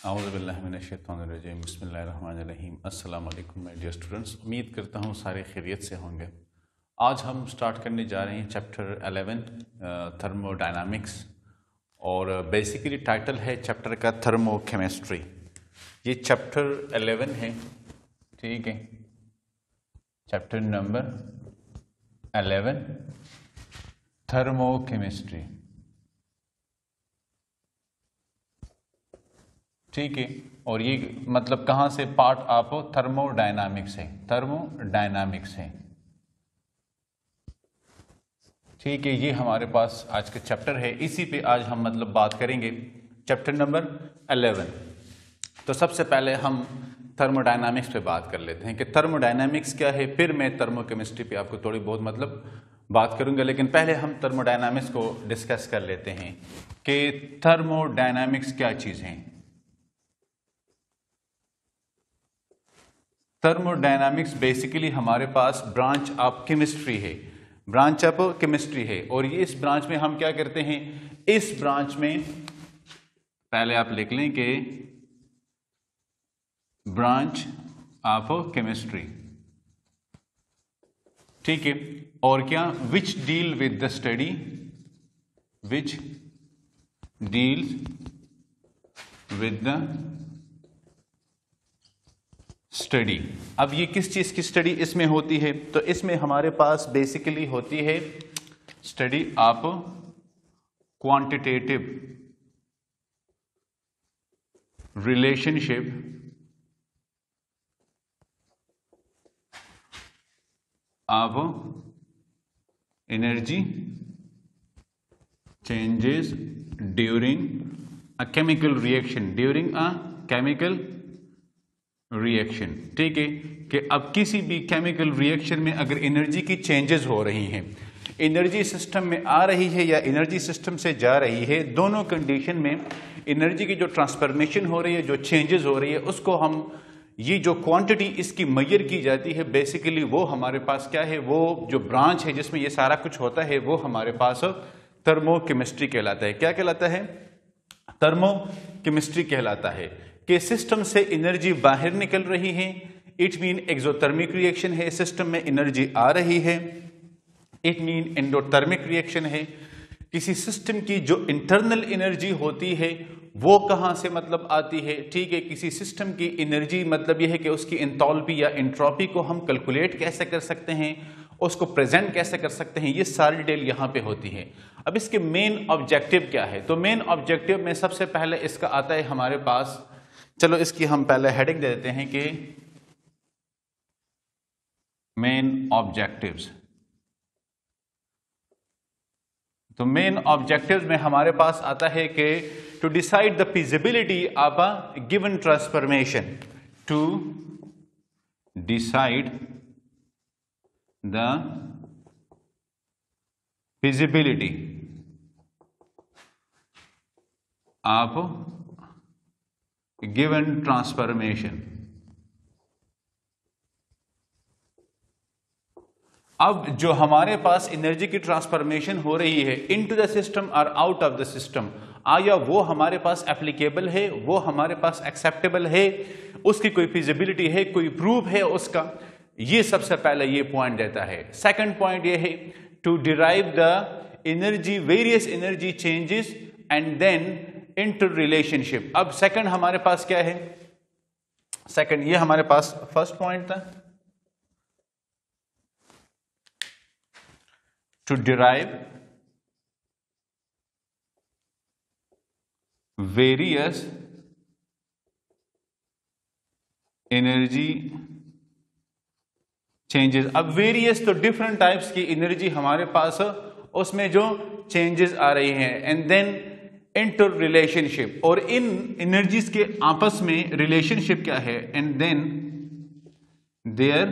औज़ुबिल्लाहिमिनश्शैतानिर्रजीम बिस्मिल्लाहिर्रहमानिर्रहीम। अस्सलाम वालेकुम माय डियर स्टूडेंट्स, उम्मीद करता हूँ सारे खैरियत से होंगे। आज हम स्टार्ट करने जा रहे हैं चैप्टर 11 थर्मोडायनामिक्स, और बेसिकली टाइटल है चैप्टर का थर्मोकेमिस्ट्री। ये चैप्टर 11 है, ठीक है, चैप्टर नंबर 11 थर्मोकेमिस्ट्री, ठीक है। और ये मतलब कहाँ से पार्ट ऑफ थर्मोडायनामिक्स है, थर्मोडायनामिक्स है, ठीक है। ये हमारे पास आज का चैप्टर है, इसी पे आज हम मतलब बात करेंगे, चैप्टर नंबर 11। तो सबसे पहले हम थर्मोडायनामिक्स पे बात कर लेते हैं कि थर्मोडायनामिक्स क्या है, फिर मैं थर्मोकेमिस्ट्री पे आपको थोड़ी बहुत मतलब बात करूंगा। लेकिन पहले हम थर्मोडायनामिक्स को डिस्कस कर लेते हैं कि थर्मोडायनामिक्स क्या चीज़ है। थर्मोडायनामिक्स बेसिकली हमारे पास ब्रांच ऑफ केमिस्ट्री है, ब्रांच ऑफ केमिस्ट्री है। और ये इस ब्रांच में हम क्या करते हैं, इस ब्रांच में पहले आप लिख लें कि ब्रांच ऑफ केमिस्ट्री, ठीक है। और क्या, which deal with the study, which deals with the study. अब ये किस चीज की स्टडी इसमें होती है, तो इसमें हमारे पास बेसिकली होती है study of quantitative relationship of energy changes during a chemical reaction, during a chemical reaction, ठीक है। कि अब किसी भी केमिकल रिएक्शन में अगर एनर्जी की चेंजेस हो रही हैं, एनर्जी सिस्टम में आ रही है या एनर्जी सिस्टम से जा रही है, दोनों कंडीशन में एनर्जी की जो ट्रांसफॉर्मेशन हो रही है, जो चेंजेस हो रही है, उसको हम, ये जो क्वांटिटी इसकी मेजर की जाती है, बेसिकली वो हमारे पास क्या है, वो जो ब्रांच है जिसमें ये सारा कुछ होता है, वो हमारे पास थर्मोकेमिस्ट्री कहलाता है। क्या कहलाता है? थर्मोकेमिस्ट्री कहलाता है। कि सिस्टम से एनर्जी बाहर निकल रही है, इट मीन एक्सोथर्मिक रिएक्शन है, सिस्टम में एनर्जी आ रही है, इट मीन एंडोथर्मिक रिएक्शन है। किसी सिस्टम की जो इंटरनल एनर्जी होती है वो कहां से मतलब आती है, ठीक है। किसी सिस्टम की एनर्जी मतलब यह है कि उसकी एंथैल्पी या एंट्रोपी को हम कैलकुलेट कैसे कर सकते हैं, उसको प्रेजेंट कैसे कर सकते हैं, ये सारी डिटेल यहां पे होती है। अब इसके मेन ऑब्जेक्टिव क्या है, तो मेन ऑब्जेक्टिव में सबसे पहले इसका आता है हमारे पास, चलो इसकी हम पहले हेडिंग दे देते हैं कि मेन ऑब्जेक्टिव्स। तो मेन ऑब्जेक्टिव्स में हमारे पास आता है कि to decide the feasibility of a given transformation, to decide the feasibility of given transformation. अब जो हमारे पास एनर्जी की ट्रांसफॉर्मेशन हो रही है इनटू द सिस्टम और आउट ऑफ द सिस्टम, आया वो हमारे पास एप्लीकेबल है, वो हमारे पास एक्सेप्टेबल है, उसकी कोई फिजिबिलिटी है, कोई प्रूफ है उसका, ये सबसे पहले ये पॉइंट देता है। सेकंड पॉइंट ये है to derive the energy, various energy changes and then inter relationship. अब सेकंड हमारे पास क्या है, सेकंड, ये हमारे पास फर्स्ट पॉइंट था, to derive various energy changes. अब वेरियस तो डिफरेंट टाइप्स की एनर्जी हमारे पास, उसमें जो चेंजेस आ रही हैं, एंड देन इंटर रिलेशनशिप, और इन एनर्जीज के आपस में रिलेशनशिप क्या है, and then their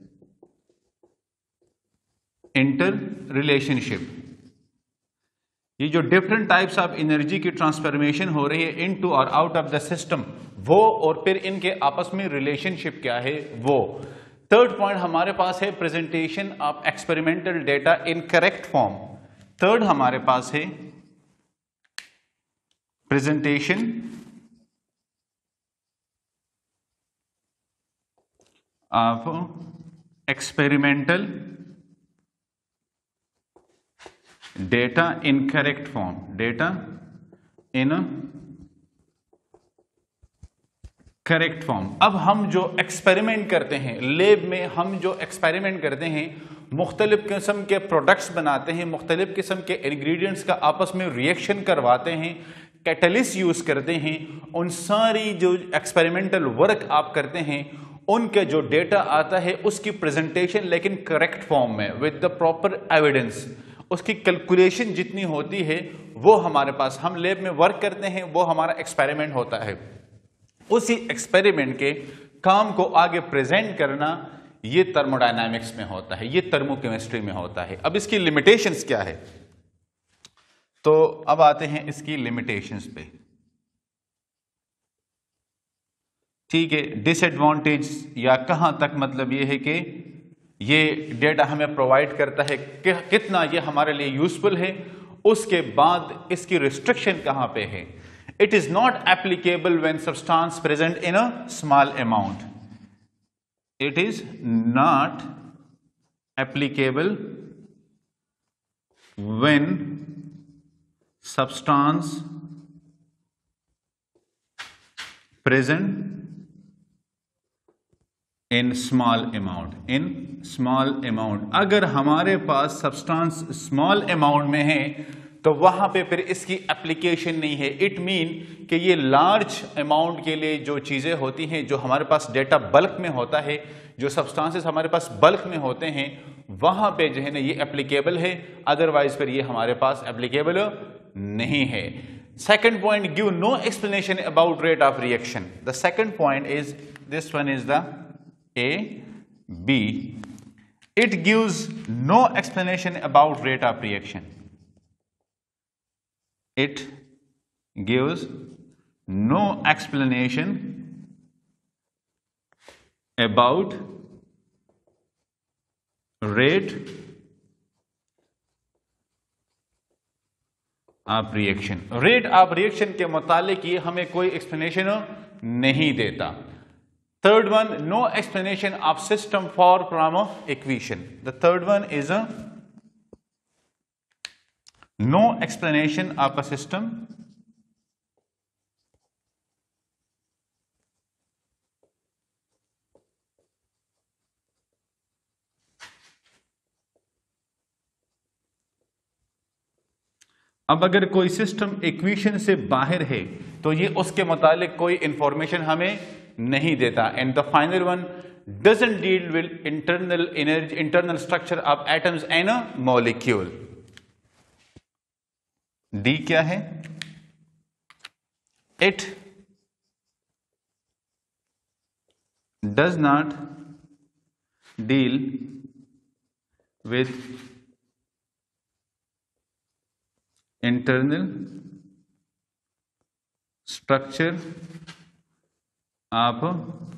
inter relationship. ये जो डिफरेंट टाइप्स ऑफ एनर्जी की ट्रांसफॉर्मेशन हो रही है इनटू और आउट ऑफ द सिस्टम, वो, और फिर इनके आपस में रिलेशनशिप क्या है वो। थर्ड पॉइंट हमारे पास है presentation of experimental data in correct form. Third हमारे पास है presentation of experimental data in correct form, data in correct form. अब हम जो एक्सपेरिमेंट करते हैं लैब में, हम जो एक्सपेरिमेंट करते हैं, मुख्तलिफ किस्म के प्रोडक्ट्स बनाते हैं, मुख्तलिफ किस्म के इंग्रेडिएंट्स का आपस में रिएक्शन करवाते हैं, कैटलिस्ट यूज करते हैं, उन सारी जो एक्सपेरिमेंटल वर्क आप करते हैं उनके जो डेटा आता है उसकी प्रेजेंटेशन लेकिन करेक्ट फॉर्म में विद द प्रॉपर एविडेंस, उसकी कैलकुलेशन जितनी होती है वो हमारे पास, हम लैब में वर्क करते हैं, वो हमारा एक्सपेरिमेंट होता है। उसी एक्सपेरिमेंट के काम को आगे प्रेजेंट करना ये थर्मोडायनामिक्स में होता है, ये थर्मोकेमिस्ट्री में होता है। अब इसकी लिमिटेशंस क्या है, तो अब आते हैं इसकी लिमिटेशंस पे। ठीक है, डिसएडवांटेज या कहां तक मतलब ये है कि ये डेटा हमें प्रोवाइड करता है कि कितना ये हमारे लिए यूजफुल है, उसके बाद इसकी रिस्ट्रिक्शन कहां पे है। It is not applicable when substance present in a small amount. It is not applicable when substance present in small amount. In small amount. अगर हमारे पास substance small amount में है तो वहां पे फिर इसकी एप्लीकेशन नहीं है। इट मीन कि ये लार्ज अमाउंट के लिए जो चीजें होती हैं, जो हमारे पास डेटा बल्क में होता है, जो सब्सटेंसेस हमारे पास बल्क में होते हैं, वहां पे जो है ना ये एप्लीकेबल है, अदरवाइज फिर ये हमारे पास एप्लीकेबल नहीं है। Second point, give no explanation about rate of reaction. The second point is this one is the A B, it gives no explanation about rate of reaction. It gives no explanation about rate of reaction. Rate of reaction के मुतालिक ये हमें कोई explanation नहीं देता। Third one, no explanation of system for Pramo equation. The third one is a no explanation of a system अब अगर कोई सिस्टम इक्वेशन से बाहर है तो ये उसके मुतालिक कोई इंफॉर्मेशन हमें नहीं देता। And the final one, doesn't deal with internal energy, internal structure of atoms and a molecule. D क्या है, it does not deal with internal structure of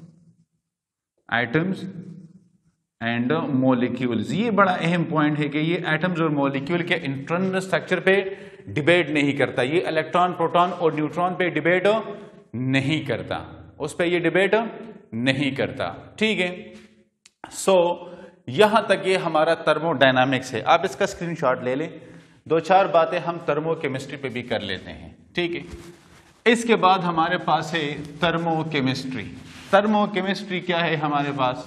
atoms and molecules. ये बड़ा अहम पॉइंट है कि ये एटम्स और मॉलिक्यूल के इंटरनल स्ट्रक्चर पे डिबेट नहीं करता, ये इलेक्ट्रॉन, प्रोटॉन और न्यूट्रॉन पे डिबेट नहीं करता, उस पे ये डिबेट नहीं करता। ठीक है, सो यहां तक ये हमारा थर्मोडायनामिक्स है। आप इसका स्क्रीनशॉट ले लें, दो चार बातें हम थर्मोकेमिस्ट्री पे भी कर लेते हैं। ठीक है, इसके बाद हमारे पास है थर्मोकेमिस्ट्री। थर्मोकेमिस्ट्री क्या है हमारे पास,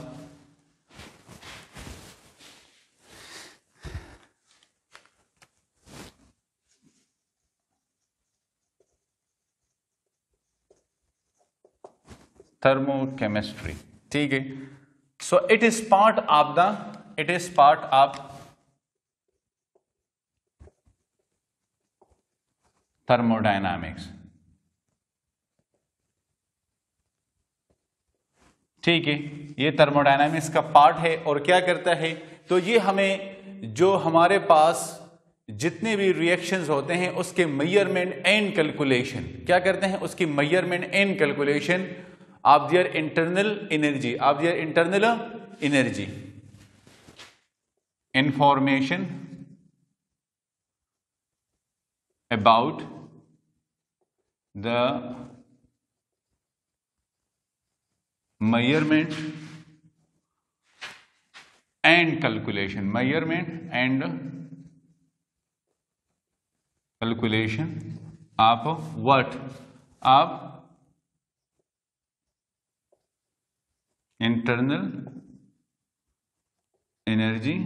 थर्मोकेमिस्ट्री। ठीक है, so it is part of thermodynamics. ठीक है, ये थर्मोडायनामिक्स का पार्ट है। और क्या करता है, तो ये हमें जो हमारे पास जितने भी रिएक्शंस होते हैं उसके मेजरमेंट एंड कैलकुलेशन क्या करते हैं, उसकी measurement and calculation of their internal energy, information about the measurement and calculation, measurement and calculation of what, of internal energy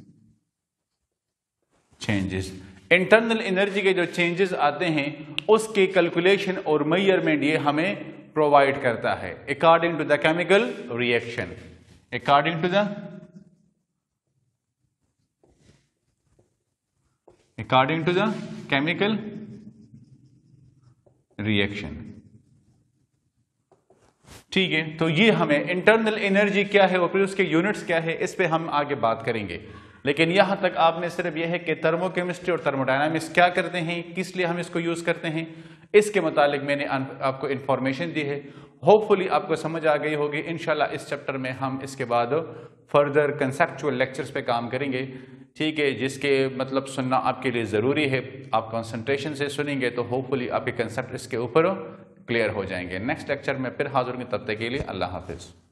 changes. Internal energy के जो चेंजेस आते हैं उसके कैलकुलेशन और मेजरमेंट ये हमें प्रोवाइड करता है according to the chemical reaction, according to the chemical reaction. ठीक है, तो ये हमें इंटरनल एनर्जी क्या है और फिर उसके यूनिट्स क्या है इस पे हम आगे बात करेंगे। लेकिन यहां तक आपने सिर्फ यह है कि थर्मोकेमिस्ट्री और थर्मोडायनामिक्स क्या करते हैं, किस लिए हम इसको यूज करते हैं, इसके मुतालिक मैंने आपको इंफॉर्मेशन दी है। होपफुली आपको समझ आ गई होगी। इंशाल्लाह इस चैप्टर में हम इसके बाद फर्दर कंसेप्चुअल लेक्चर्स पे काम करेंगे। ठीक है, जिसके मतलब सुनना आपके लिए ज़रूरी है। आप कंसंट्रेशन से सुनेंगे तो होपफुली आपके कंसेप्ट इसके ऊपर क्लियर हो जाएंगे। नेक्स्ट लेक्चर में फिर हाजिर होंगे, तब तक के लिए अल्लाह हाफिज़।